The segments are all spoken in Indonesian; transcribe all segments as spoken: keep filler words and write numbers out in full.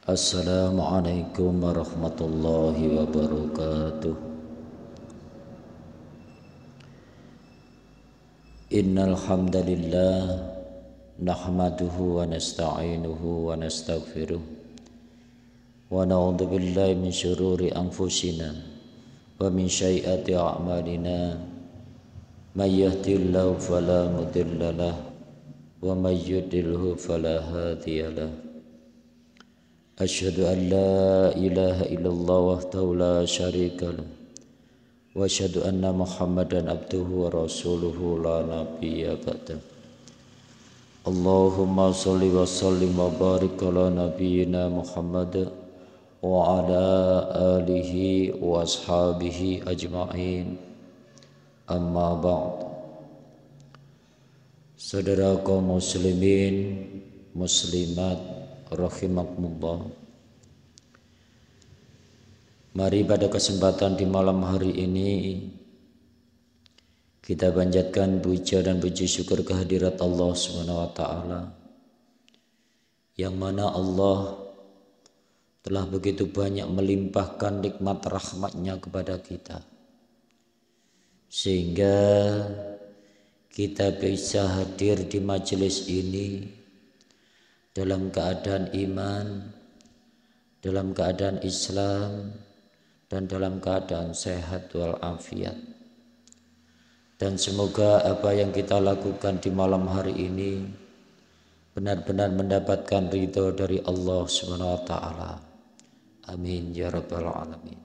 Assalamualaikum warahmatullahi wabarakatuh. Innal hamdalillah nahmaduhu wa nasta'inuhu wa nastaghfiruh wa na'udzu billahi min syururi anfusina wa min sayyiati a'malina may yahdihillahu fala mudilla lahu wa may yudlilhu fala hadiyalah. Asyhadu an la ilaha illallah wahdahu la syarika lahu wa asyhadu anna Muhammadan abduhu wa rasuluhu la nabiyya ba'da. Allahumma shalli wa sallim wa barik ala nabiyyina Muhammad wa ala alihi wa ashabihi ajma'in. Amma ba'd. Saudara kaum muslimin muslimat rahimakumullah, mari pada kesempatan di malam hari ini kita panjatkan puja dan puji syukur kehadirat Allah Subhanahu wa taala, yang mana Allah telah begitu banyak melimpahkan nikmat rahmatnya kepada kita, sehingga kita bisa hadir di majelis ini dalam keadaan iman, dalam keadaan Islam, dan dalam keadaan sehat walafiat. Dan semoga apa yang kita lakukan di malam hari ini benar-benar mendapatkan ridho dari Allah Subhanahu wa taala. Amin ya rabbal alamin.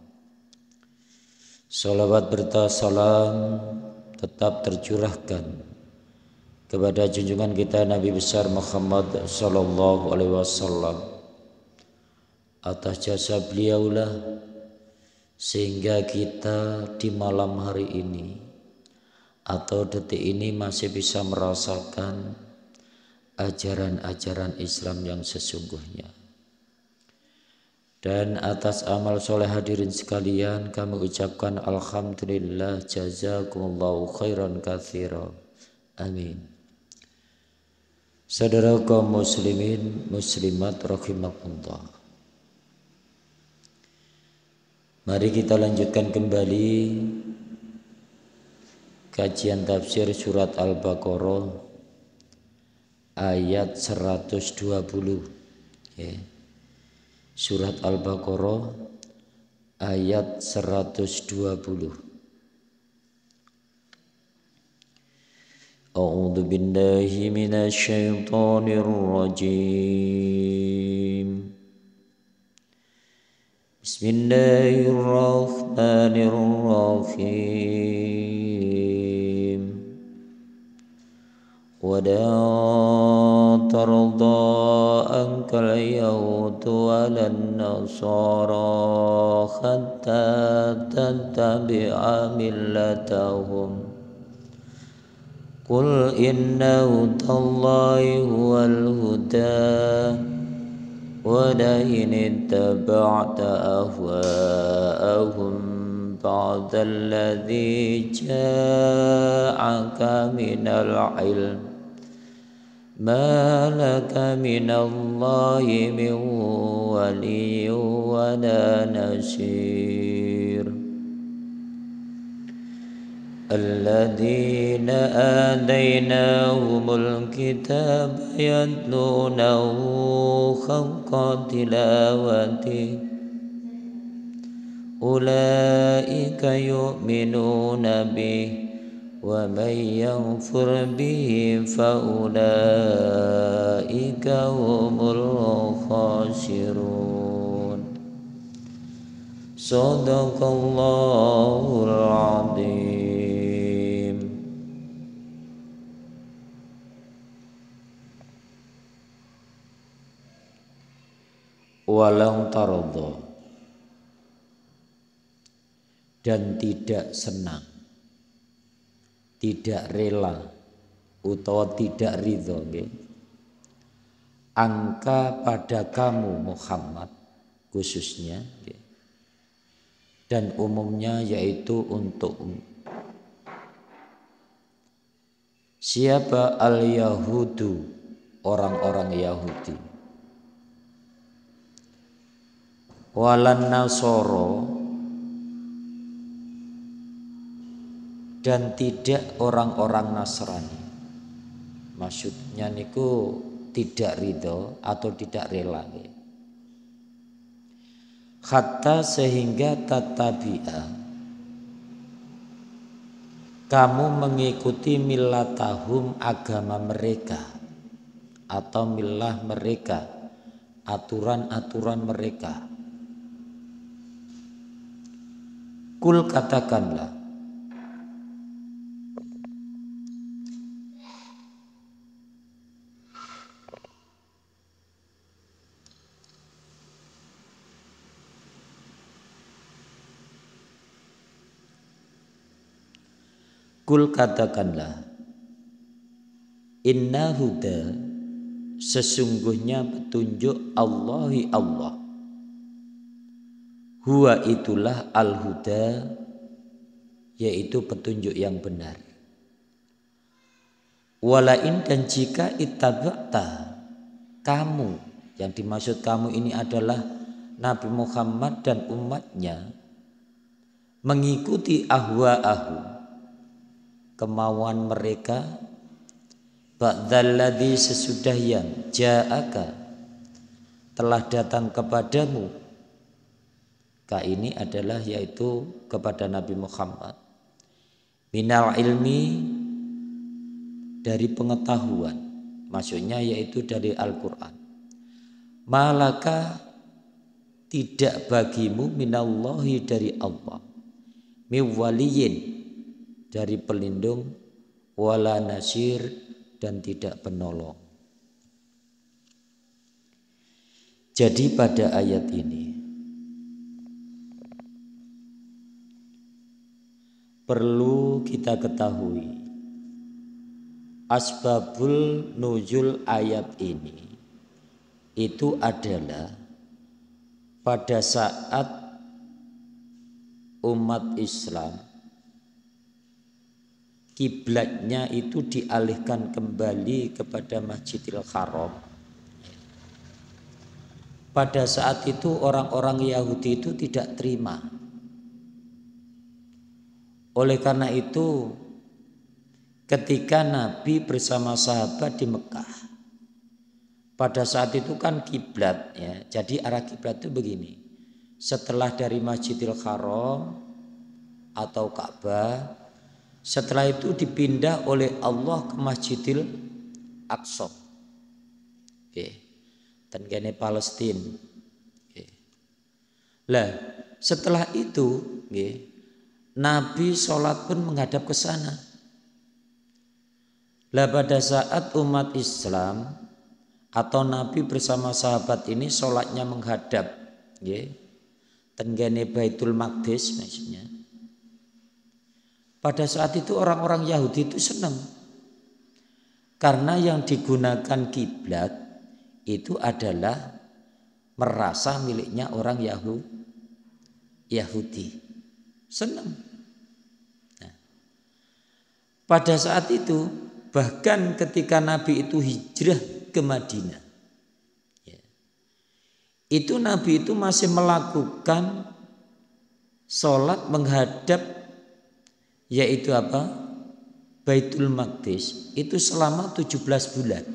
Salawat berta salam tetap tercurahkan kepada junjungan kita Nabi besar Muhammad sallallahu alaihi wasallam. Atas jasa beliaulah sehingga kita di malam hari ini atau detik ini masih bisa merasakan ajaran-ajaran Islam yang sesungguhnya. Dan atas amal soleh hadirin sekalian, kami ucapkan alhamdulillah, jazakumullahu khairan katsira. Amin. Saudara kaum muslimin muslimat rahimakumullah, mari kita lanjutkan kembali kajian tafsir surat Al-Baqarah ayat seratus dua puluh ya. Surat Al-Baqarah ayat seratus dua puluh. A'udzu billahi minasy syaithanir rajim. Bismillahirrahmanirrahim. Wa la tarda ankal yahudu walan nasara hatta tattabi'a millatahum. Qul inna hudallahi huwal huda wa la in ittaba'ta ahwa'ahum ba'da alladhi ja'aka minal ilm ma laka minallahi min waliyyin wa la nasir. الذين آتيناهم الكتاب يتلونه حق تلاوته أولئك يؤمنون به ومن يكفر به فأولئك هم الخاسرون. صدق الله العظيم. Walang tarada, dan tidak senang, tidak rela utawa tidak ridho okay? Angka pada kamu Muhammad khususnya okay? Dan umumnya yaitu untuk siapa al-Yahudu, orang-orang Yahudi. walan nasoro, dan tidak orang-orang Nasrani. Maksudnya niku tidak ridho atau tidak rela. Hatta sehingga tatabi'a, kamu mengikuti millatahum, agama mereka atau millah mereka, aturan-aturan mereka. Kul katakanlah, Kul katakanlah, inna huda, sesungguhnya petunjuk Allahi Allah, huwa itulah al-huda, yaitu petunjuk yang benar. Walain, dan jika ittaba'ta, kamu, yang dimaksud kamu ini adalah Nabi Muhammad dan umatnya, mengikuti ahwa'ahu, kemauan mereka, ba'dalladzi, sesudah yang ja'aka, telah datang kepadamu, ka ini adalah yaitu kepada Nabi Muhammad, minal ilmi, dari pengetahuan, maksudnya yaitu dari Al-Quran. Malaka, tidak bagimu, minallahi, dari Allah, miwaliyin, dari pelindung, wala nasir, dan tidak penolong. Jadi pada ayat ini perlu kita ketahui asbabul nuzul ayat ini itu adalah pada saat umat Islam kiblatnya itu dialihkan kembali kepada Masjidil Haram. Pada saat itu orang-orang Yahudi itu tidak terima. Oleh karena itu ketika Nabi bersama sahabat di Mekah, pada saat itu kan kiblat ya. Jadi arah kiblat itu begini. Setelah dari Masjidil Haram atau Ka'bah, setelah itu dipindah oleh Allah ke Masjidil Aqsa. Oke. Dan kene Palestina. Oke. Lah, setelah itu, oke, Nabi sholat pun menghadap ke sana. Lah pada saat umat Islam atau Nabi bersama sahabat ini sholatnya menghadap, oke, tenggene Baitul Maqdis maksudnya. Pada saat itu orang-orang Yahudi itu senang. Karena yang digunakan kiblat itu adalah merasa miliknya orang Yahu, Yahudi. Senang. Nah, pada saat itu bahkan ketika Nabi itu hijrah ke Madinah, ya, itu Nabi itu masih melakukan sholat menghadap yaitu apa? Baitul Maqdis itu selama tujuh belas bulan.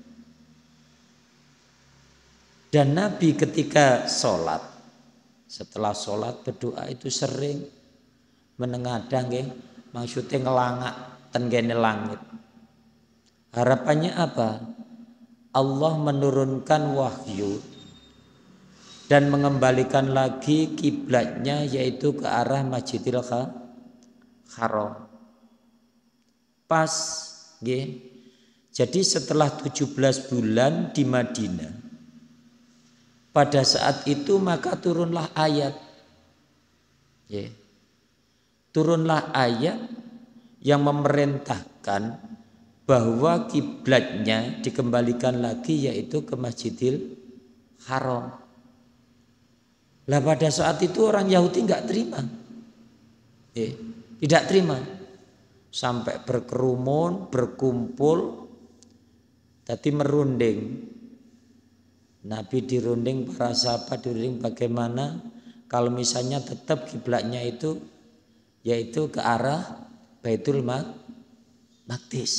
Dan Nabi ketika sholat, setelah sholat berdoa itu sering menengadah nggih, maksudnya ngelangak tenggene langit. Harapannya apa? Allah menurunkan wahyu dan mengembalikan lagi kiblatnya yaitu ke arah Masjidil Haram. Pas, nggih. Jadi setelah tujuh belas bulan di Madinah, pada saat itu maka turunlah ayat. Ya. Turunlah ayat yang memerintahkan bahwa kiblatnya dikembalikan lagi yaitu ke Masjidil Haram. Lah pada saat itu orang Yahudi enggak terima. Ya. Tidak terima. Sampai berkerumun, berkumpul, tadi merunding. Nabi dirunding, para sahabat dirunding bagaimana kalau misalnya tetap kiblatnya itu yaitu ke arah Baitul Maqdis.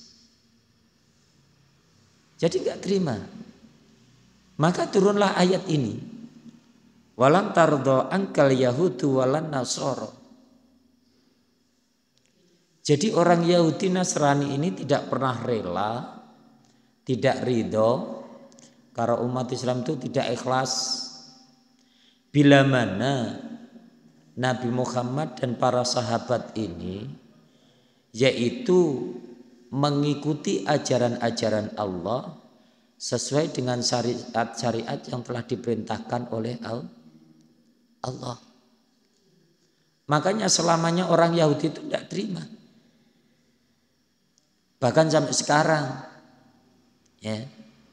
Jadi enggak terima. Maka turunlah ayat ini. Walan tardo angkal yahudu walan nasoro. Jadi orang Yahudi Nasrani ini tidak pernah rela, tidak ridho, karena umat Islam itu tidak ikhlas. Bila mana Nabi Muhammad dan para sahabat ini yaitu mengikuti ajaran-ajaran Allah sesuai dengan syariat-syariat yang telah diperintahkan oleh Allah. Makanya selamanya orang Yahudi itu tidak terima. Bahkan sampai sekarang. Ya.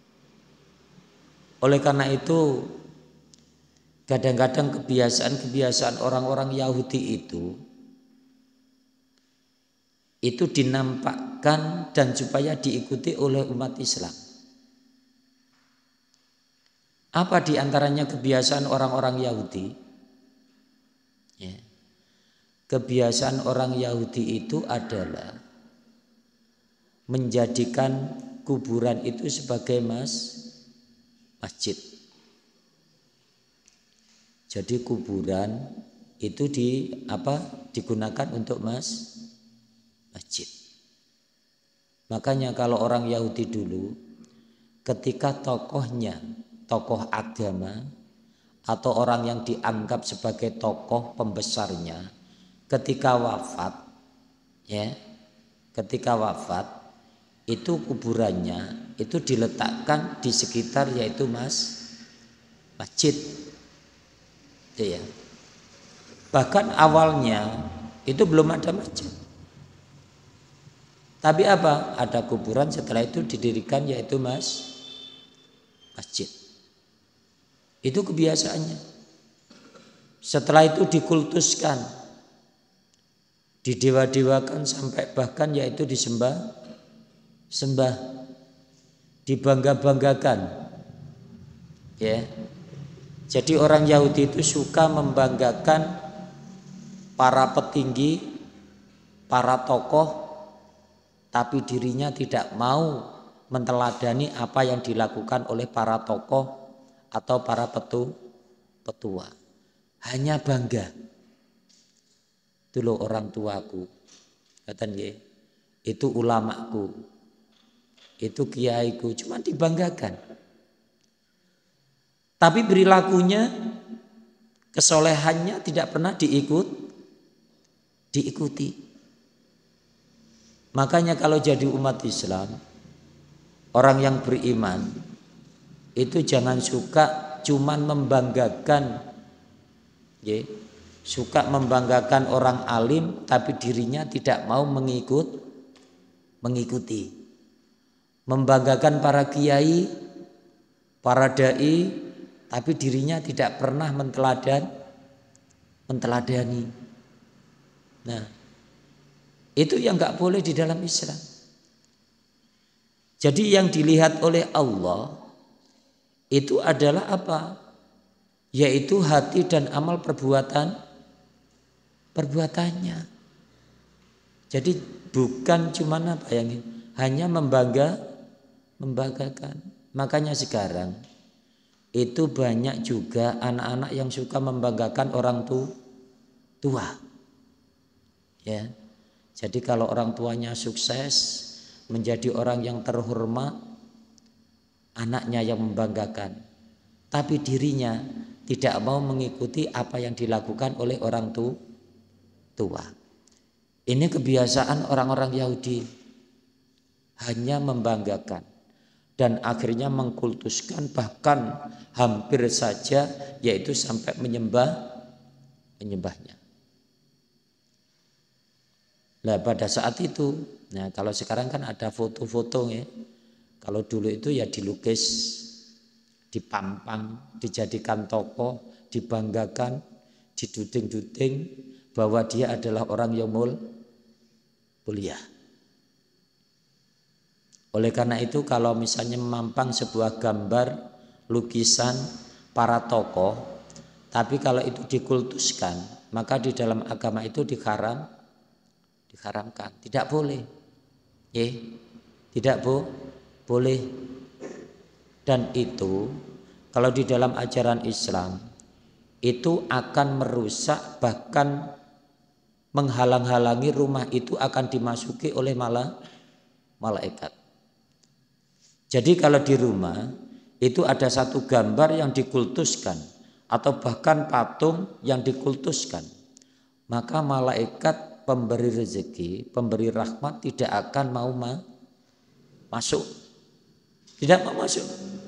Oleh karena itu kadang-kadang kebiasaan-kebiasaan orang-orang Yahudi itu itu dinampakkan dan supaya diikuti oleh umat Islam. Apa diantaranya kebiasaan orang-orang Yahudi? Ya. Kebiasaan orang Yahudi itu adalah menjadikan kuburan itu sebagai mas, masjid. Jadi kuburan itu di apa digunakan untuk mas, masjid. Makanya kalau orang Yahudi dulu ketika tokohnya tokoh agama atau orang yang dianggap sebagai tokoh pembesarnya ketika wafat, ya, ketika wafat itu kuburannya itu diletakkan di sekitar yaitu mas masjid, ya. Bahkan awalnya itu belum ada masjid, tapi apa? Ada kuburan, setelah itu didirikan yaitu mas masjid. Itu kebiasaannya. Setelah itu dikultuskan, didewa-dewakan sampai bahkan yaitu disembah, sembah, dibangga-banggakan. Ya. Jadi orang Yahudi itu suka membanggakan para petinggi, para tokoh, tapi dirinya tidak mau menteladani apa yang dilakukan oleh para tokoh atau para petu, petua. Hanya bangga. Itu loh orang tuaku, kata dia, itu ulamaku, itu kiaiku, cuma dibanggakan. Tapi perilakunya, kesolehannya tidak pernah diikut, diikuti. Makanya kalau jadi umat Islam, orang yang beriman itu jangan suka cuman membanggakan, ya, suka membanggakan orang alim tapi dirinya tidak mau mengikut, mengikuti. Membanggakan para kiai, para dai, tapi dirinya tidak pernah menteladan, menteladani. Nah, itu yang nggak boleh di dalam Islam. Jadi yang dilihat oleh Allah itu adalah apa? Yaitu hati dan amal perbuatan, perbuatannya. Jadi bukan cuma apa yang hanya membangga, membanggakan. Makanya sekarang itu banyak juga anak-anak yang suka membanggakan orang tu, tua. Ya. Jadi kalau orang tuanya sukses, menjadi orang yang terhormat, anaknya yang membanggakan. Tapi dirinya tidak mau mengikuti apa yang dilakukan oleh orang tu, tua. Ini kebiasaan orang-orang Yahudi. Hanya membanggakan. Dan akhirnya mengkultuskan, bahkan hampir saja yaitu sampai menyembah menyembahnya. Nah pada saat itu, nah kalau sekarang kan ada foto-foto ya. Kalau dulu itu ya dilukis, dipampang, dijadikan tokoh, dibanggakan, diduding-duding bahwa dia adalah orang yang mulia. Oleh karena itu kalau misalnya memampang sebuah gambar lukisan para tokoh, tapi kalau itu dikultuskan, maka di dalam agama itu diharam, diharamkan, tidak boleh, ya, tidak bo, boleh. Dan itu kalau di dalam ajaran Islam itu akan merusak, bahkan menghalang-halangi rumah itu akan dimasuki oleh malah malaikat. Jadi kalau di rumah itu ada satu gambar yang dikultuskan atau bahkan patung yang dikultuskan, maka malaikat pemberi rezeki, pemberi rahmat tidak akan mau ma masuk. Tidak mau masuk.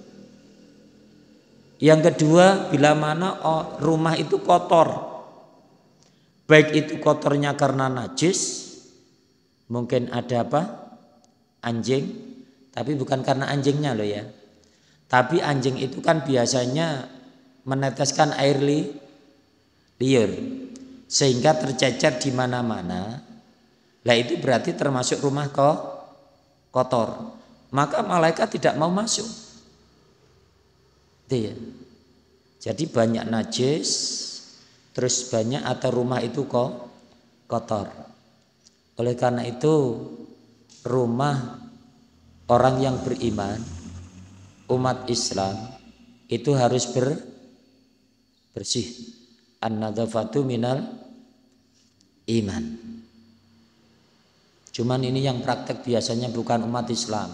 Yang kedua, bila mana oh, rumah itu kotor, baik itu kotornya karena najis, mungkin ada apa? Anjing. Tapi bukan karena anjingnya loh ya. Tapi anjing itu kan biasanya meneteskan air li, liur. Sehingga tercecer di mana-mana. Lah itu berarti termasuk rumah kok kotor. Maka malaikat tidak mau masuk. Itu ya. Jadi banyak najis. Terus banyak atau rumah itu kok kotor. Oleh karena itu rumah orang yang beriman, umat Islam itu harus ber, bersih. An-nadzafatu minal iman. Cuman ini yang praktek biasanya bukan umat Islam,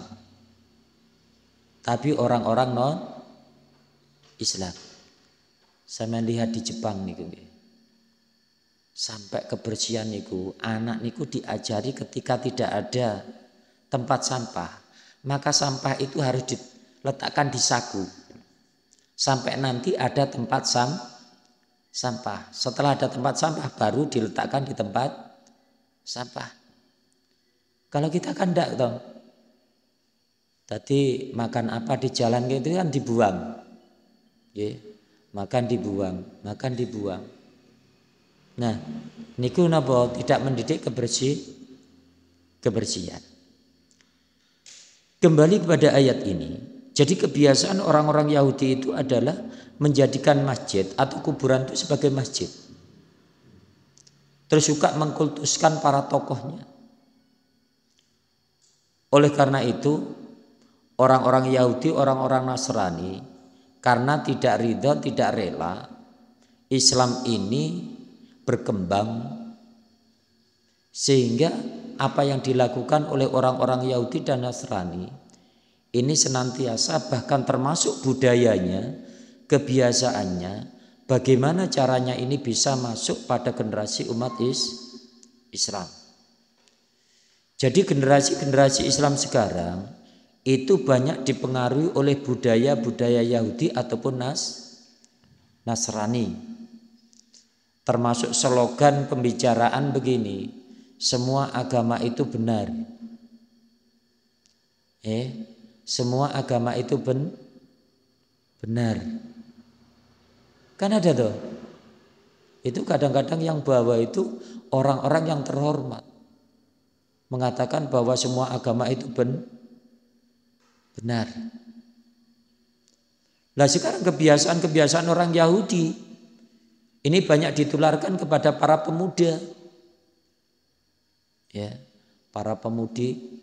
tapi orang-orang non Islam. Saya melihat di Jepang niku, sampai kebersihan niku, anak niku diajari ketika tidak ada tempat sampah, maka sampah itu harus diletakkan di saku sampai nanti ada tempat sam, sampah. Setelah ada tempat sampah baru diletakkan di tempat sampah. Kalau kita kan enggak toh. Tadi makan apa di jalan gitu kan dibuang. Ya, makan dibuang, makan dibuang. Nah, niku napa tidak mendidik kebersih kebersihan. Kembali kepada ayat ini, jadi kebiasaan orang-orang Yahudi itu adalah menjadikan masjid atau kuburan itu sebagai masjid. Terus suka mengkultuskan para tokohnya. Oleh karena itu, orang-orang Yahudi, orang-orang Nasrani, karena tidak ridha, tidak rela, Islam ini berkembang sehingga apa yang dilakukan oleh orang-orang Yahudi dan Nasrani ini senantiasa bahkan termasuk budayanya, kebiasaannya, bagaimana caranya ini bisa masuk pada generasi umat is, Islam. Jadi generasi-generasi Islam sekarang itu banyak dipengaruhi oleh budaya-budaya Yahudi ataupun Nas, Nasrani. Termasuk slogan pembicaraan begini, semua agama itu benar. Eh, semua agama itu ben, benar. Kan ada tuh. Itu kadang-kadang yang bawa itu orang-orang yang terhormat. Mengatakan bahwa semua agama itu ben, benar. Nah sekarang kebiasaan-kebiasaan orang Yahudi ini banyak ditularkan kepada para pemuda. Ya, para pemudi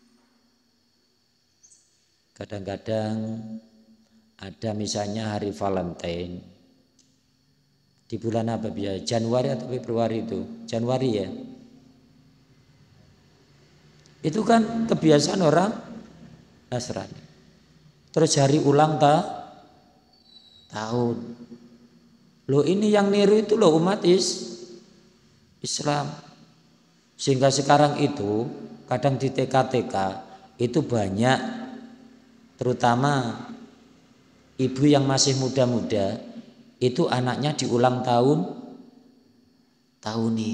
kadang-kadang ada misalnya hari Valentine di bulan apa biasa, Januari atau Februari itu, Januari ya. Itu kan kebiasaan orang Nasrani. Terus hari ulang ta, tahun. Loh ini yang niru itu loh umat is, Islam. Sehingga sekarang itu kadang di T K T K itu banyak, terutama ibu yang masih muda-muda itu anaknya di ulang tahun tahun nih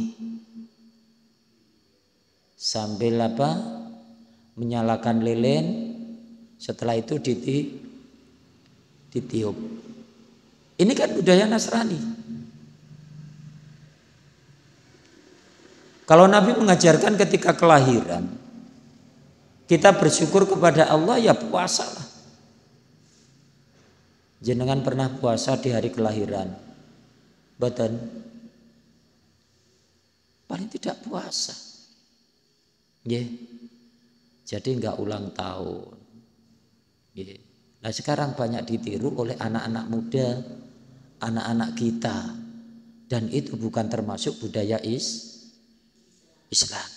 sambil apa menyalakan lilin, setelah itu diti, ditiup. Ini kan budaya Nasrani. Kalau Nabi mengajarkan ketika kelahiran kita bersyukur kepada Allah, ya puasalah. jenengan pernah puasa di hari kelahiran? Mboten? Paling tidak puasa. Nggih. Jadi enggak ulang tahun. Nggih. Nah, sekarang banyak ditiru oleh anak-anak muda, anak-anak kita. Dan itu bukan termasuk budaya is Islam.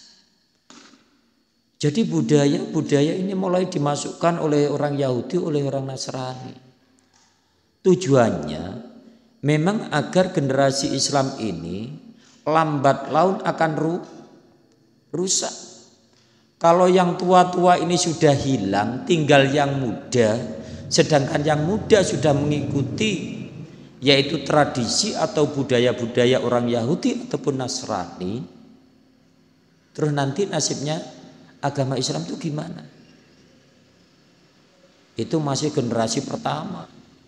Jadi budaya-budaya ini mulai dimasukkan oleh orang Yahudi, oleh orang Nasrani. Tujuannya memang agar generasi Islam ini lambat laun akan ru, rusak. Kalau yang tua-tua ini sudah hilang, tinggal yang muda, sedangkan yang muda sudah mengikuti yaitu tradisi atau budaya-budaya orang Yahudi ataupun Nasrani, terus nanti nasibnya agama Islam itu gimana? Itu masih generasi pertama,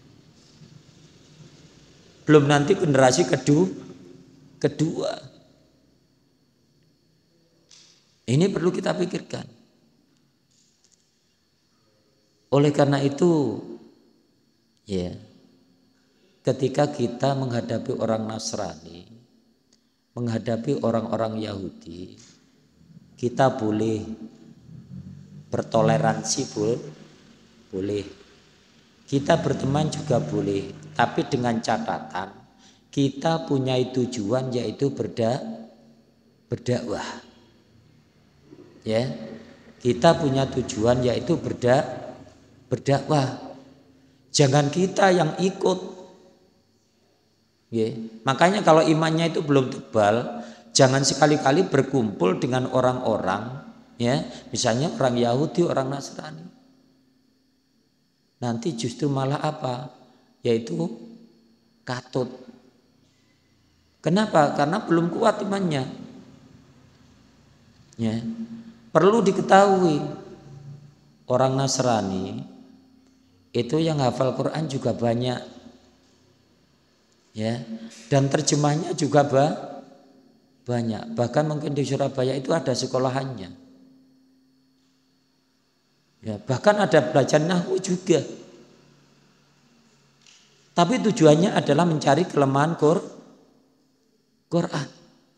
belum nanti generasi kedua. Kedua, ini perlu kita pikirkan. Oleh karena itu, ya, ketika kita menghadapi orang Nasrani, menghadapi orang-orang Yahudi, kita boleh bertoleransi, boleh. Kita berteman juga boleh, tapi dengan catatan kita punya tujuan yaitu berda, berdakwah. Ya, kita punya tujuan yaitu berda, berdakwah. Jangan kita yang ikut. Ya, makanya kalau imannya itu belum tebal, jangan sekali-kali berkumpul dengan orang-orang, ya, misalnya orang Yahudi, orang Nasrani. Nanti justru malah apa? Yaitu katut. Kenapa? Karena belum kuat imannya. Ya. Perlu diketahui, orang Nasrani itu yang hafal Quran juga banyak. Ya, dan terjemahnya juga bah, banyak. Bahkan mungkin di Surabaya itu ada sekolahannya. Ya, bahkan ada belajar nahwu juga. Tapi tujuannya adalah mencari kelemahan Quran.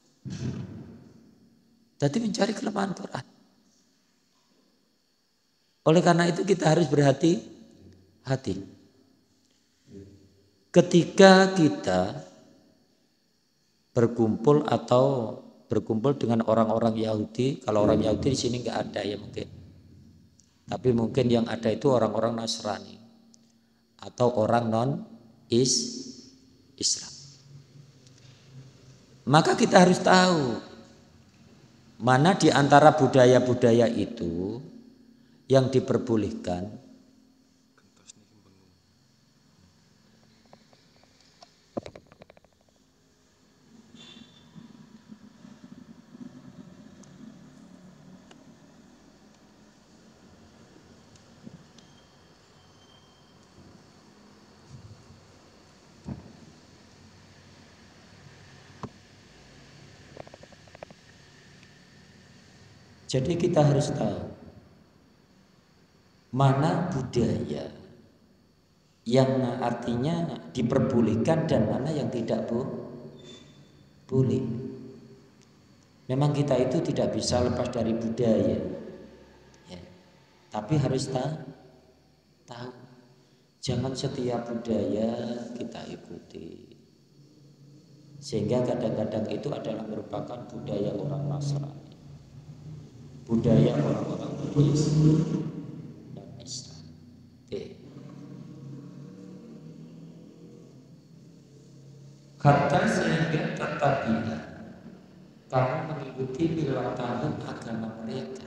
Jadi mencari kelemahan Quran. Oleh karena itu kita harus berhati-hati. Ketika kita berkumpul atau berkumpul dengan orang-orang Yahudi, kalau orang Yahudi di sini nggak ada ya mungkin, tapi mungkin yang ada itu orang-orang Nasrani atau orang non is Islam. Maka kita harus tahu mana di antara budaya-budaya itu yang diperbolehkan. Jadi kita harus tahu mana budaya yang artinya diperbolehkan dan mana yang tidak boleh. Memang kita itu tidak bisa lepas dari budaya, ya. Tapi harus tahu, tahu. Jangan setiap budaya kita ikuti, sehingga kadang-kadang itu adalah merupakan budaya orang Nasrani, budaya orang-orang Islam dan Islam. Oke. Kata sehingga tetapi kamu mengikuti milatan agama mereka.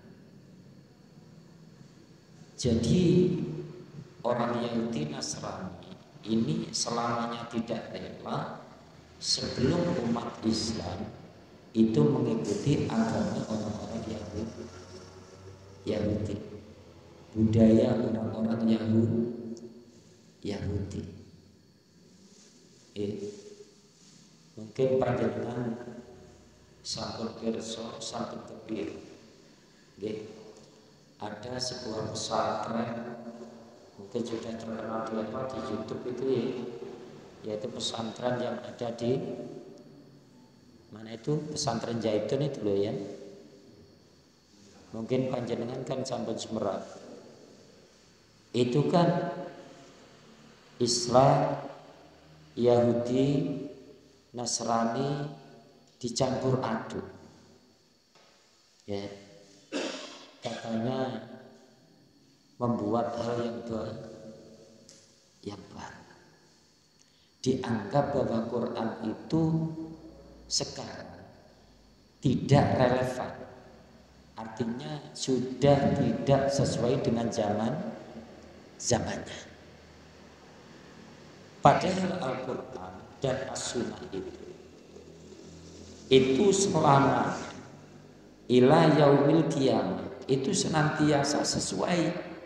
Jadi orang Yahudi Nasrani ini selamanya tidak rela sebelum umat Islam itu mengikuti agama orang-orang Yahudi, Yahudi, budaya orang-orang Yahudi, Yahudi. Eh, mungkin panjenengan sampun pirsa, sampun kepir, nggih, ada sebuah pesantren, mungkin mungkin sudah terkenal di apa di YouTube itu ya, yaitu pesantren yang ada di mana itu, pesantren Zaitun itu loh ya. Mungkin panjenengan kan sampun Semerak. Itu kan Islam, Yahudi, Nasrani dicampur aduk. Ya. Katanya membuat hal yang baik, yang baik. Dianggap bahwa Quran itu sekarang tidak relevan. Artinya sudah tidak sesuai dengan zaman zamannya. Padahal Al-Quran dan As-Sunnah itu itu selama ila yaumil qiyamah itu senantiasa sesuai.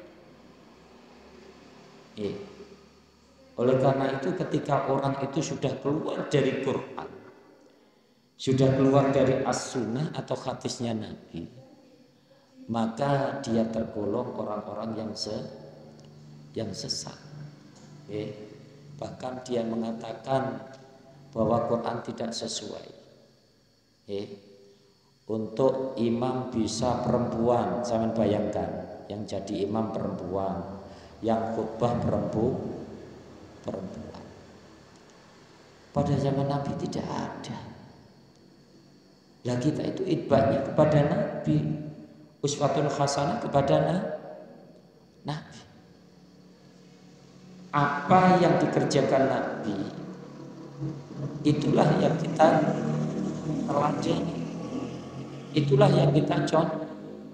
Eh. Oleh karena itu ketika orang itu sudah keluar dari Quran, sudah keluar dari As-Sunnah atau hadisnya Nabi, maka dia tergolong orang-orang yang se yang sesat. Eh. Bahkan dia mengatakan bahwa Quran tidak sesuai. Eh. Untuk imam bisa perempuan, jangan bayangkan, yang jadi imam perempuan, yang khutbah perempuan, perempuan. Pada zaman Nabi tidak ada. Lah kita itu itba'nya kepada Nabi, uswatun hasanah kepada Nabi. Apa yang dikerjakan Nabi, itulah yang kita teladani. Itulah yang kita contoh.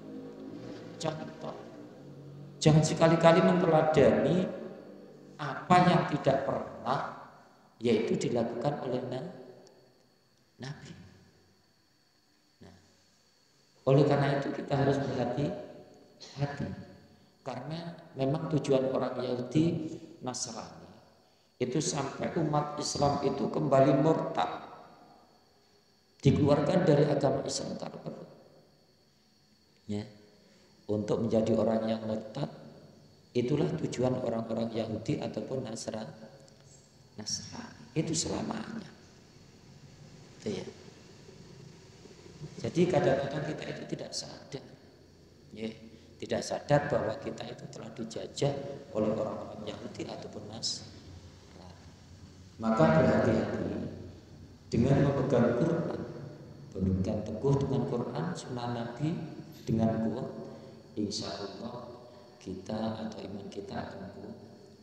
Jangan sekali-kali menteladani apa yang tidak pernah yaitu dilakukan oleh Nabi. Nah, oleh karena itu kita harus berhati-hati, karena memang tujuan orang Yahudi Nasrani itu sampai umat Islam itu kembali murtad, dikeluarkan dari agama Islam karena ya, untuk menjadi orang yang murtad. Itulah tujuan orang-orang Yahudi ataupun Nasrani. Nasrani itu selamanya. Itu ya. Jadi kadang-kadang kita itu tidak sadar, ya, tidak sadar bahwa kita itu telah dijajah oleh orang-orang Yahudi ataupun Nasrani. Maka berhati-hati dengan memegang Quran, berpegang teguh dengan Quran, sunnah Nabi dengan kuat, insya Allah kita atau iman kita akan kuat.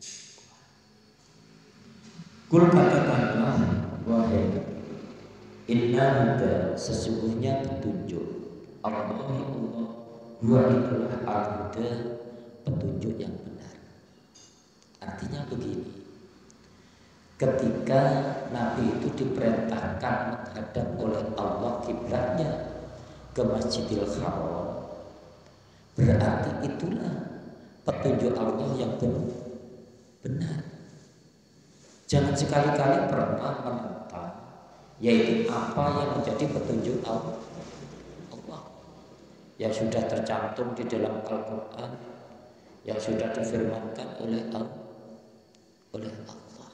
Kul katakanlah, wahai, inna huda, sesungguhnya petunjuk Allah, Allah huwa itulah al-huda, petunjuk yang benar. Artinya begini, ketika Nabi itu diperintahkan menghadap oleh Allah kiblatnya ke Masjidil Haram, berarti itulah petunjuk Allah yang benar. Jangan sekali-kali pernah menentang yaitu apa yang menjadi petunjuk Allah yang sudah tercantum di dalam Al-Quran, yang sudah difirmankan oleh Allah, oleh Allah.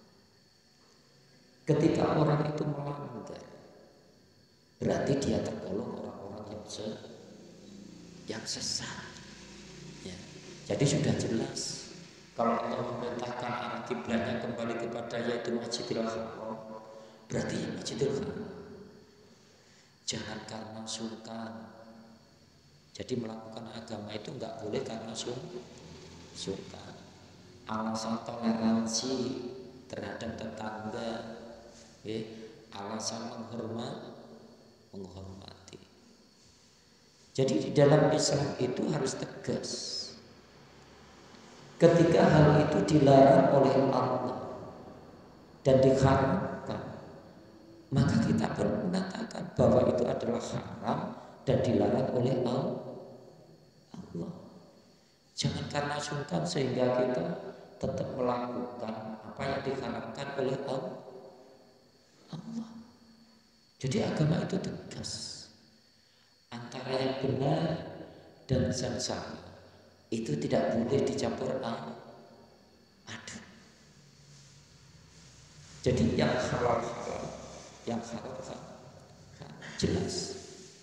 Ketika orang itu melanggar, berarti dia tergolong orang-orang yang se yang sesat. Ya. Jadi sudah jelas kalau Allah memerintahkan arah kiblatnya kembali kepada yaitu Masjidil Haram, berarti Masjidil Haram. Jangan karena sungkan. Jadi melakukan agama itu enggak boleh karena sungkan. Alasan toleransi terhadap tetangga, ya, alasan menghormat, menghormati. Jadi di dalam Islam itu harus tegas. Ketika hal itu dilarang oleh Allah dan diharamkan, maka kita perlu mengatakan bahwa itu adalah haram dan dilarang oleh Allah. Jangan karena sungkan sehingga kita tetap melakukan apa yang diharamkan oleh Allah. Jadi agama itu tegas antara yang benar dan yang salah. Itu tidak boleh dicampur Ada. Jadi yang halal halal, yang haram haram, jelas.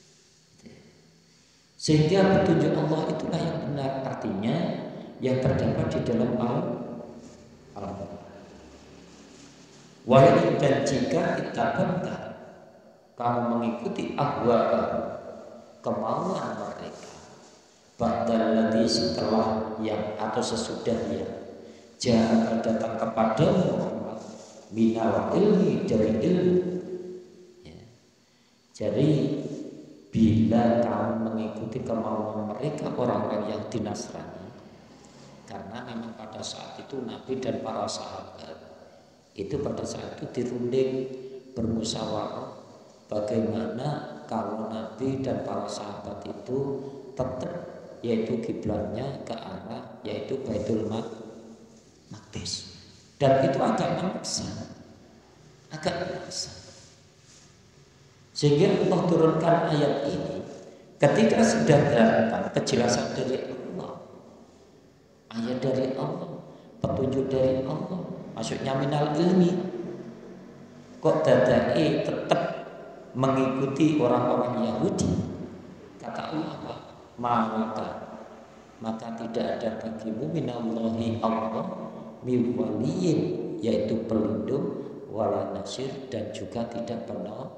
Sehingga petunjuk Allah itulah yang benar, artinya yang terdapat di dalam Al-Quran. Walaupun dan jika itabanta kamu mengikuti ahwa kemauan mereka, ba'dal ladzi setelah yang atau sesudahnya jangan datang kepadamu Muhammad minal ilmi dari ilmu. Ya. Jadi bila kamu mengikuti kemauan mereka orang-orang yang di Nasrani, karena memang pada saat itu Nabi dan para sahabat itu pada saat itu dirunding bermusyawarah bagaimana kalau Nabi dan para sahabat itu tetap yaitu kiblatnya ke arah yaitu Baitul Maqdis, dan itu agak memaksa, agak memaksa. Sehingga Allah turunkan ayat ini ketika sudah datang kejelasan dari Allah, ayat dari Allah, petunjuk dari Allah, maksudnya minal ilmi, kok dadai tetap mengikuti orang-orang Yahudi. Kata Allah, maka maka tidak ada bagimu minallahi Allah miwaliyin, yaitu pelindung wala nasir, dan juga tidak penolong.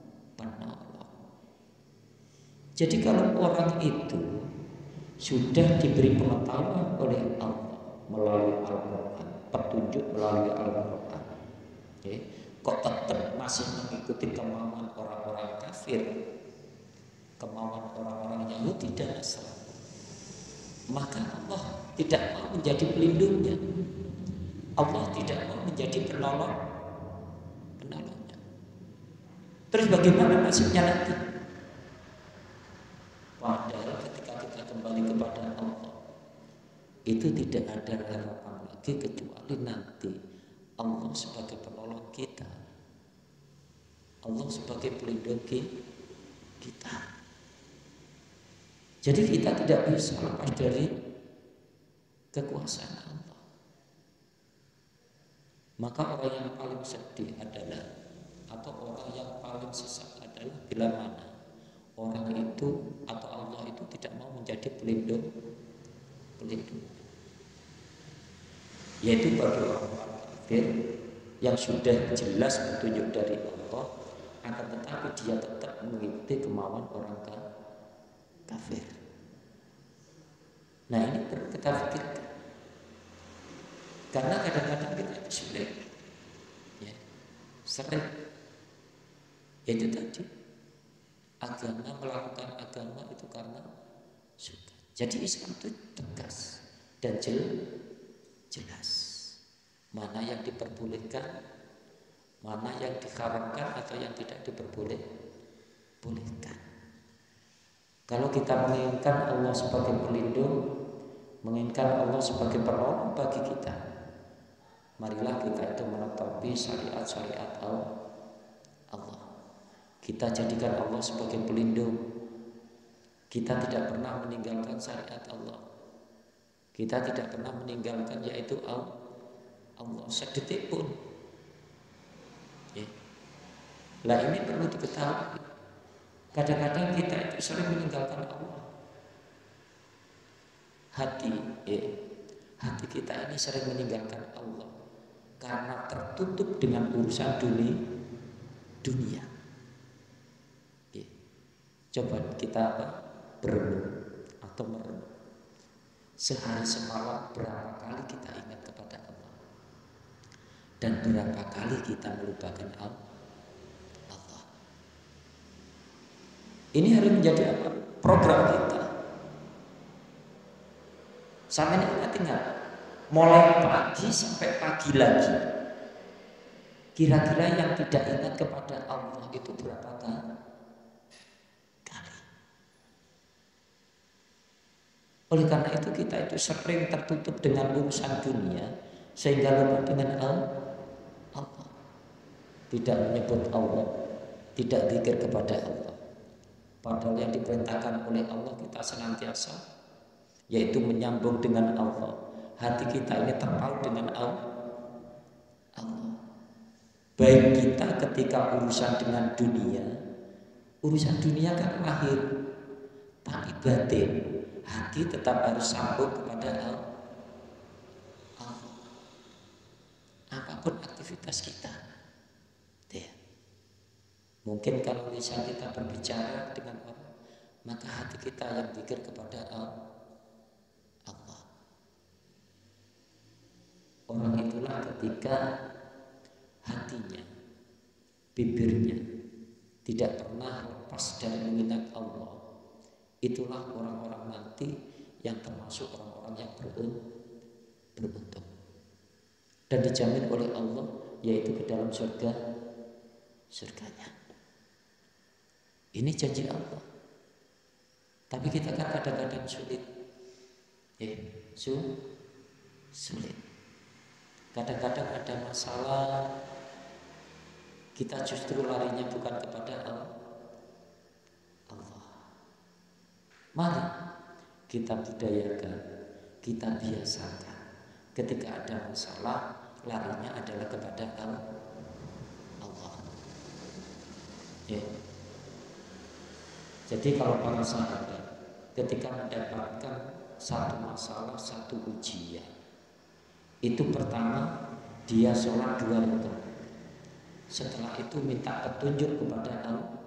Jadi kalau orang itu sudah diberi pengetahuan oleh Allah melalui Al-Quran, petunjuk melalui Al-Quran, okay, kok tetap masih mengikuti kemauan orang-orang kafir, kemauan orang-orang Yahudi dan Nasrani, maka Allah tidak mau menjadi pelindungnya, Allah tidak mau menjadi penolong penolongnya. Terus bagaimana nasibnya nanti? Padahal ketika kita kembali kepada Allah, itu tidak ada harapan lagi kecuali nanti Allah sebagai penolong kita, Allah sebagai pelindung kita. Jadi kita tidak bisa lepas dari kekuasaan Allah. Maka orang yang paling sedih adalah, atau orang yang paling sesat adalah bila mana orang itu atau Allah itu tidak mau menjadi pelindung, pelindung, yaitu bagi orang-orang kafir yang sudah jelas petunjuk dari Allah, akan tetapi dia tetap mengikuti kemauan orang kafir. Nah ini perlu kita pikirkan, karena kadang-kadang kita itu sulit, ya, sering, yaitu tadi. Agama, melakukan agama itu karena suka. Jadi Islam itu tegas dan jelas mana yang diperbolehkan, mana yang diharamkan atau yang tidak diperbolehkan. Kalau kita menginginkan Allah sebagai pelindung, menginginkan Allah sebagai penolong bagi kita, marilah kita itu menetapi syariat-syariat Allah. Kita jadikan Allah sebagai pelindung. Kita tidak pernah meninggalkan syariat Allah. Kita tidak pernah meninggalkan yaitu Allah sedetik pun. Ya. Lah ini perlu diketahui. Kadang-kadang kita itu sering meninggalkan Allah. Hati, ya, hati kita ini sering meninggalkan Allah karena tertutup dengan urusan dunia. dunia. Coba kita berenung atau merenung, sehari semalam berapa kali kita ingat kepada Allah, dan berapa kali kita melupakan Allah. Ini harus menjadi apa? Program kita. Sampai ingat ingat, mulai pagi sampai pagi lagi. Kira-kira yang tidak ingat kepada Allah itu berapa kali? Oleh karena itu kita itu sering tertutup dengan urusan dunia sehingga lupa dengan Allah. Tidak menyebut Allah, tidak zikir kepada Allah. Padahal yang diperintahkan oleh Allah kita senantiasa, yaitu menyambung dengan Allah, hati kita ini terpaut dengan Allah. Baik kita ketika urusan dengan dunia, urusan dunia kan lahir, tapi batin, hati tetap harus sambung kepada Allah. Apapun aktivitas kita, ya. Mungkin kalau lisan kita berbicara dengan orang, maka hati kita yang pikir kepada Allah. Orang itulah ketika hatinya, bibirnya tidak pernah lepas dari mengingat Allah, itulah orang-orang nanti yang termasuk orang-orang yang beruntung dan dijamin oleh Allah, yaitu ke dalam surga surganya. Ini janji Allah. Tapi kita kan kadang-kadang sulit, ya, sulit. Kadang-kadang ada masalah, kita justru larinya bukan kepada Allah. Mari kita budayakan, kita biasakan. Ketika ada masalah, larinya adalah kepada Allah. Ya. Jadi kalau para sahabat ketika mendapatkan satu masalah, satu ujian, itu pertama dia sholat dua rakaat. Setelah itu minta petunjuk kepada Allah.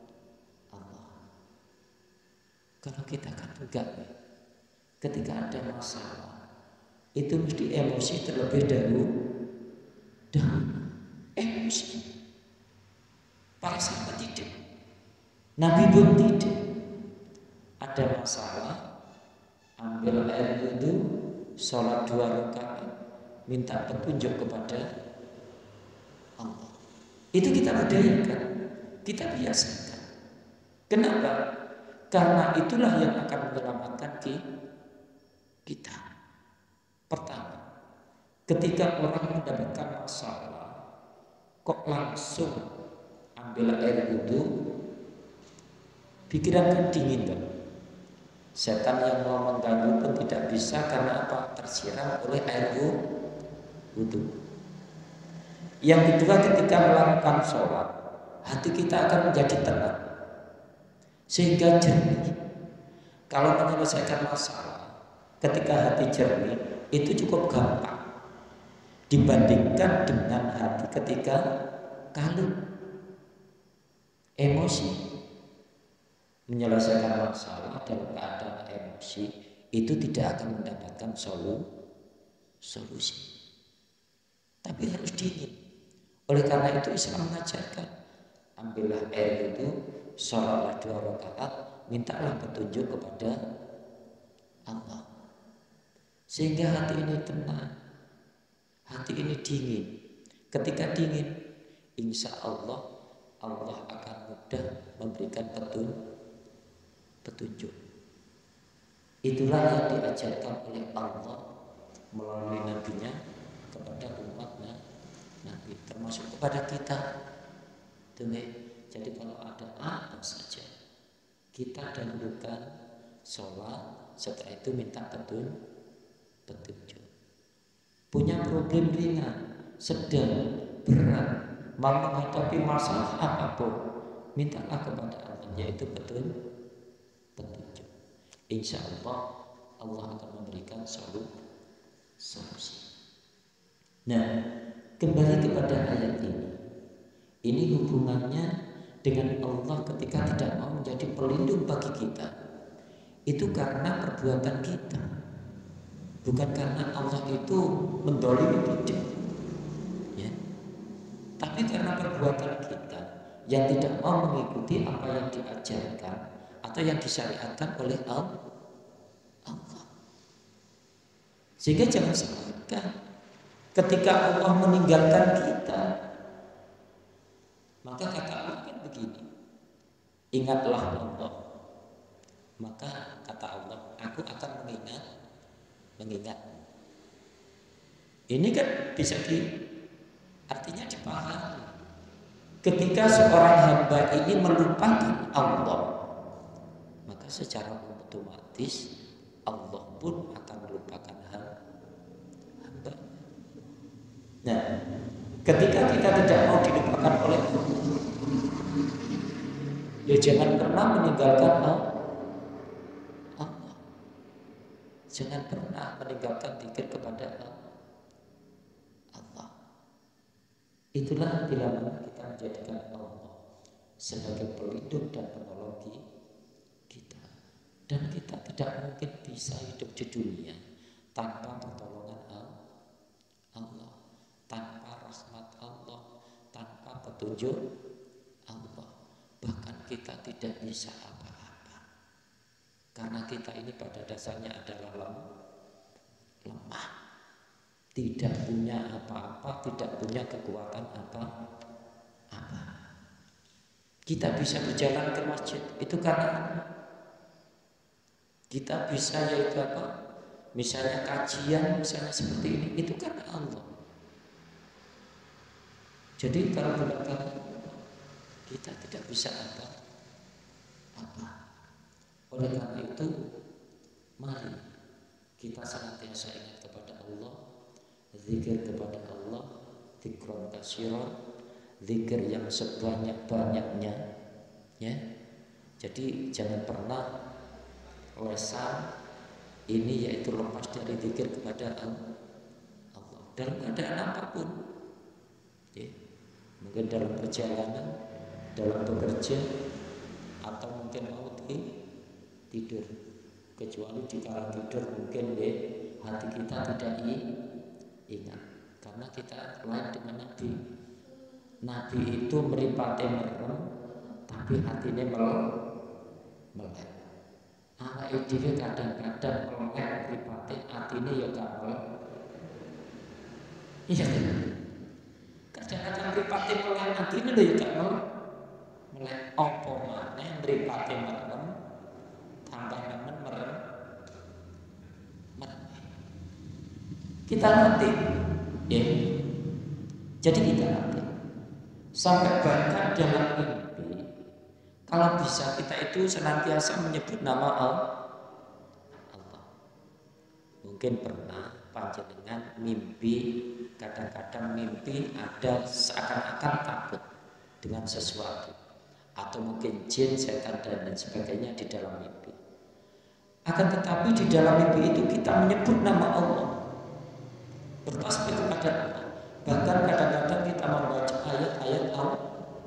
Kalau kita kan enggak, ketika ada masalah itu mesti emosi terlebih dahulu. Dahulu emosi. Para sahabat tidak, Nabi pun tidak. Ada masalah, ambil air wudhu, sholat dua rakaat, minta petunjuk kepada Allah. Itu kita budayakan, kita biasakan. Kenapa? Karena itulah yang akan menyelamatkan kita. Pertama, ketika orang mendapatkan masalah, kok langsung ambil air wudhu, pikiran kan dingin kan? Setan yang mau mengganggu pun tidak bisa, karena apa? Tersiram oleh air wudhu. Yang kedua, ketika melakukan sholat, hati kita akan menjadi tenang sehingga jernih. Kalau menyelesaikan masalah ketika hati jernih itu cukup gampang dibandingkan dengan hati ketika kalut emosi. Menyelesaikan masalah dalam keadaan emosi itu tidak akan mendapatkan solu, solusi, tapi harus dingin. Oleh karena itu Islam mengajarkan, ambillah air itu, sholatlah dua rakaat, mintalah petunjuk kepada Allah, sehingga hati ini tenang, hati ini dingin. Ketika dingin, insya Allah Allah akan mudah memberikan petunjuk. petunjuk. Itulah yang diajarkan oleh Allah melalui nabinya kepada umatnya, nabi, termasuk kepada kita. Jadi kalau ada apa saja, kita dahulukan sholat, setelah itu minta petunjuk. petunjuk. Punya problem ringan, sedang, berat, mau menghadapi masalah apapun, mintalah kepada Allah, yaitu petunjuk. petunjuk. Insya Allah Allah akan memberikan solusi. Nah, kembali kepada ayat ini. Ini hubungannya dengan Allah ketika tidak mau menjadi pelindung bagi kita. Itu karena perbuatan kita, bukan karena Allah itu mendolimi tidak, ya. Tapi karena perbuatan kita yang tidak mau mengikuti apa yang diajarkan atau yang disyariatkan oleh Allah. Sehingga jangan salahkan ketika Allah meninggalkan kita. Maka kata Allah kan begini, ingatlah Allah. Maka kata Allah, aku akan mengingat mengingat. Ini kan bisa di artinya dipahami. Ketika seorang hamba ini melupakan Allah, maka secara otomatis Allah pun akan melupakan Nah, ketika kita tidak mau dilupakan oleh Allah, ya jangan pernah meninggalkan Allah. Jangan pernah meninggalkan zikir kepada Allah. Itulah bila mana kita menjadikan Allah sebagai pelindung dan penolong kita. Dan kita tidak mungkin bisa hidup di dunia tanpa pertolongan Allah, tanpa rahmat Allah, tanpa petunjuk Allah. Bahkan kita tidak bisa apa-apa, karena kita ini pada dasarnya adalah lemah, tidak punya apa-apa, tidak punya kekuatan apa-apa. Kita bisa berjalan ke masjid itu karena kita bisa, yaitu apa? Misalnya kajian, misalnya seperti ini, itu karena Allah. Jadi kalau bukan karena Allah, kita tidak bisa apa apa. Oleh karena itu, mari kita senantiasa ingat kepada Allah, zikir kepada Allah, dzikron katsiran, zikir yang sebanyak-banyaknya, ya. Jadi jangan pernah lesan ini, yaitu lepas dari zikir kepada Allah dalam keadaan apapun, ya. Mungkin dalam perjalanan, dalam bekerja, atau mungkin mau tidur. Kecuali di kala tidur mungkin deh hati kita tidak ingat, karena kita lain dengan Nabi. Nabi itu meripate merem, tapi hatinya melek. Awake dhewe kadang-kadang melek mripate, atine ya gak melek. Iya kan? Kadang-kadang mripate melek, atine lho ya gak melek. Melek apa maneh mripate merem, tambah nemen merem. Merem. Kita ngerti, ya. Jadi kita ngerti. Sampai bahkan dalam mimpi, kalau bisa kita itu senantiasa menyebut nama Allah. Mungkin pernah panjenengan mimpi, kadang-kadang mimpi ada seakan-akan takut dengan sesuatu, atau mungkin jin, setan dan lain sebagainya di dalam mimpi. Akan tetapi di dalam mimpi itu kita menyebut nama Allah, bertasbih kepada Allah. Bahkan kadang-kadang kita membaca ayat-ayat Allah.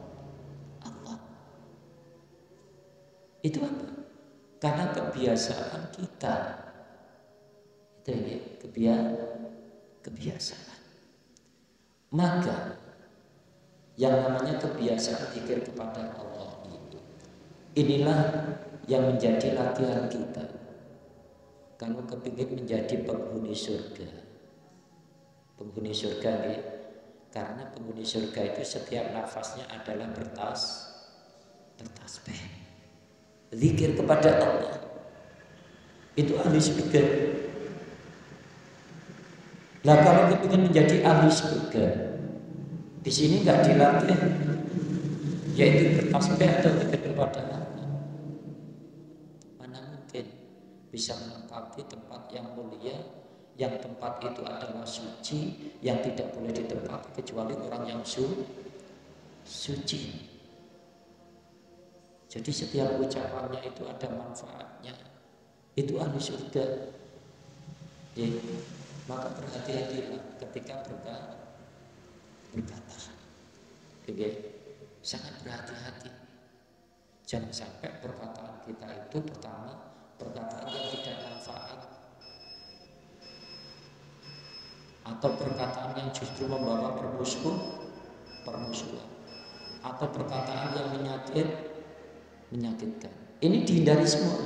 Itu apa? Karena kebiasaan kita. Itu ya, kebiasaan. Maka yang namanya kebiasaan zikir kepada Allah itu, inilah yang menjadi latihan kita. Kalau kepingin menjadi penghuni surga, penghuni surga ya, karena penghuni surga itu setiap nafasnya adalah bertas, bertasbih. Zikir kepada Allah itu ahli surga. Nah, kalau kita ingin menjadi ahli surga, di sini nggak dilatih, yaitu bertasbih atau zikir kepada Allah. Mana mungkin bisa menempati tempat yang mulia, yang tempat itu adalah suci, yang tidak boleh ditempati kecuali orang yang su suci. Jadi setiap ucapannya itu ada manfaatnya. Itu ahli surga. Ya, maka berhati-hatilah ketika berkata. Oke, sangat berhati-hati. Jangan sampai perkataan kita itu pertama perkataan yang tidak manfaat, atau perkataan yang justru membawa permusuhan, permusuhan, atau perkataan yang menyakit. menyakitkan. Ini dihindari semua.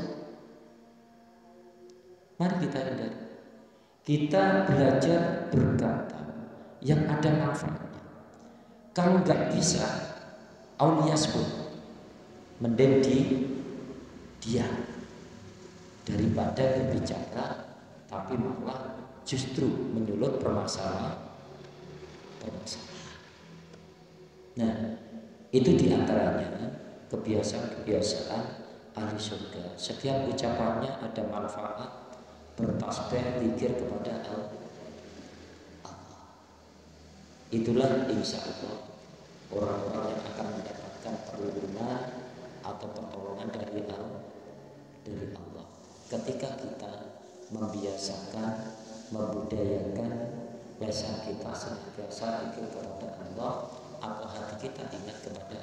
Mari kita hindari. Kita belajar berkata yang ada manfaatnya. Kalau nggak bisa, auliasbun, mending di diam daripada berbicara, tapi malah justru menyulut permasalahan. Permasalahan. Nah, itu diantaranya kebiasaan-kebiasaan ahli surga. Setiap ucapannya ada manfaat, bertasbih, zikir kepada Allah. Itulah insya Allah orang-orang yang akan mendapatkan perlindungan atau pertolongan dari Allah. Dari Allah. Ketika kita membiasakan, membudayakan lisan kita senantiasa zikir kepada Allah, atau hati kita ingat kepada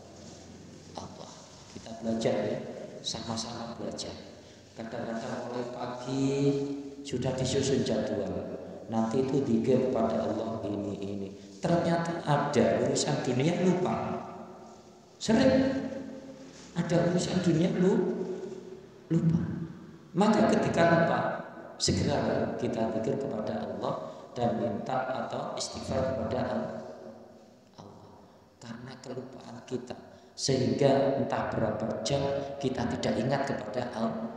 Allah. Kita belajar ya, sama-sama belajar. Kadang-kadang mulai pagi sudah disusun jadwal. Nanti itu zikir kepada Allah ini ini. Ternyata ada urusan dunia lupa. Sering ada urusan dunia lu lupa. Maka ketika lupa, segera kita zikir kepada Allah dan minta atau istighfar kepada Allah. Karena kelupaan kita, sehingga entah berapa jam kita tidak ingat kepada Allah.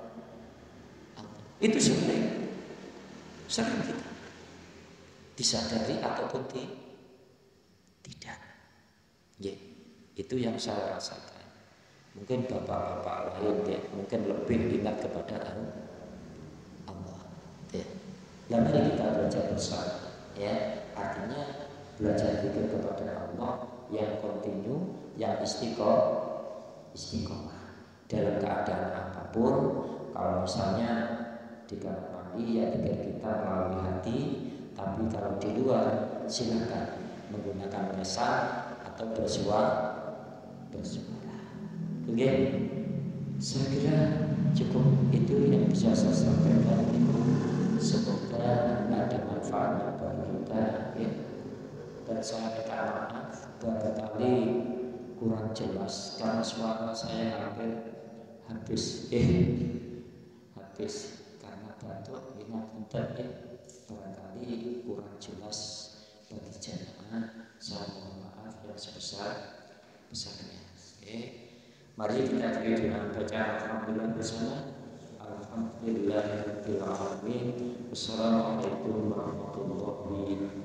Itu sering, sering kita disadari ataupun tidak. Ya, itu yang saya rasakan. Mungkin bapak-bapak lain ya, mungkin lebih ingat kepada Allah. Ya. Lalu kita belajar bersama, ya, artinya belajar zikir kepada Allah yang kontinu, yang istiqomah, istiqomah dalam keadaan apapun. Kalau misalnya di kamar mandi ya zikir kita melalui hati, tapi kalau di luar silakan menggunakan lisan atau bersuara, bersuara. Oke, saya kira cukup itu yang bisa saya sampaikan. Semoga ada manfaatnya bagi kita. Ya. Dan saya minta maaf barangkali kurang jelas karena suara saya hampir habis, eh habis karena batuk. Ingat bentar ya, barangkali kurang jelas bagi jamaah. Saya mohon maaf yang sebesar besarnya. Eh. Mari kita tutup dengan bacaan alhamdulillah bersama. Alhamdulillahirabbil alamin. Wassalamualaikum warahmatullahi wabarakatuh.